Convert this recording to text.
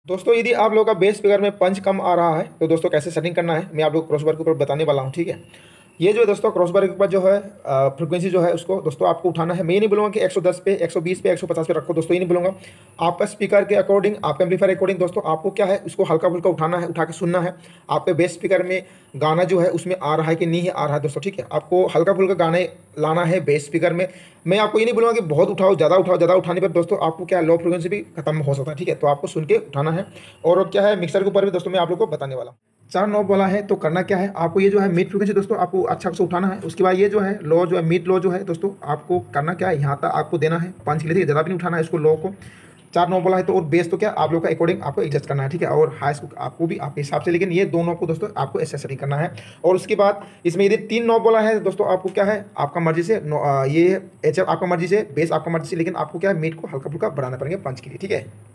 दोस्तों यदि आप लोगों का बेस स्पीकर में पंच कम आ रहा है तो दोस्तों कैसे सेटिंग करना है मैं आप लोग क्रॉसबार के ऊपर बताने वाला हूँ। ठीक है, ये जो है दोस्तों क्रॉसबार के ऊपर जो है फ्रीक्वेंसी जो है उसको दोस्तों आपको उठाना है। मैं ये नहीं बोलूँगा कि 110 पे 120 पे 150 पे रखो दोस्तों, ये नहीं बोलूँगा। आपका स्पीकर के अकॉर्डिंग, आपका एम्पलीफायर अकॉर्डिंग दोस्तों आपको क्या है उसको हल्का फुल्का उठाना है, उठा के सुनना है। आपके बेस स्पीकर में गाना जो है उसमें आ रहा है कि नहीं आ रहा है दोस्तों। ठीक है, आपको हल्का फुल्का गाने लाना है बेस स्पीकर में। मैं आपको ये नहीं बोलूँगा कि बहुत उठाओ, ज़्यादा उठाने पर दोस्तों आपको क्या है लो फ्रिक्वेंसी भी खत्म हो सकता है। ठीक है, तो आपको सुन के उठाना है। और क्या है मिक्सर के ऊपर भी दोस्तों मैं आप लोग को बताने वाला हूँ। 4 नॉब वाला है तो करना क्या है, आपको ये जो है मिड फ्रीक्वेंसी दोस्तों आपको अच्छा से उठाना है। उसके बाद ये जो है लो जो है मिड लो जो है दोस्तों आपको करना क्या है, यहाँ तक आपको देना है 5 के लिए। ज़्यादा भी नहीं उठाना है इसको लो को। 4 नॉब वाला है तो और बेस तो क्या आप लोग का अकॉर्डिंग आपको एडजस्ट करना है। ठीक है, और हाई आपको भी आपके हिसाब से, लेकिन ये दोनों को दोस्तों आपको ऐसे सेटिंग करना है। और उसके बाद इसमें यदि 3 नॉब वाला है दोस्तों आपको क्या है आपका मर्जी से ये एच आपका मर्जी से, बेस आपका मर्जी से, लेकिन आपको क्या है मिड को हल्का फुल्का बढ़ाना पड़ेगा 5 के लिए। ठीक है।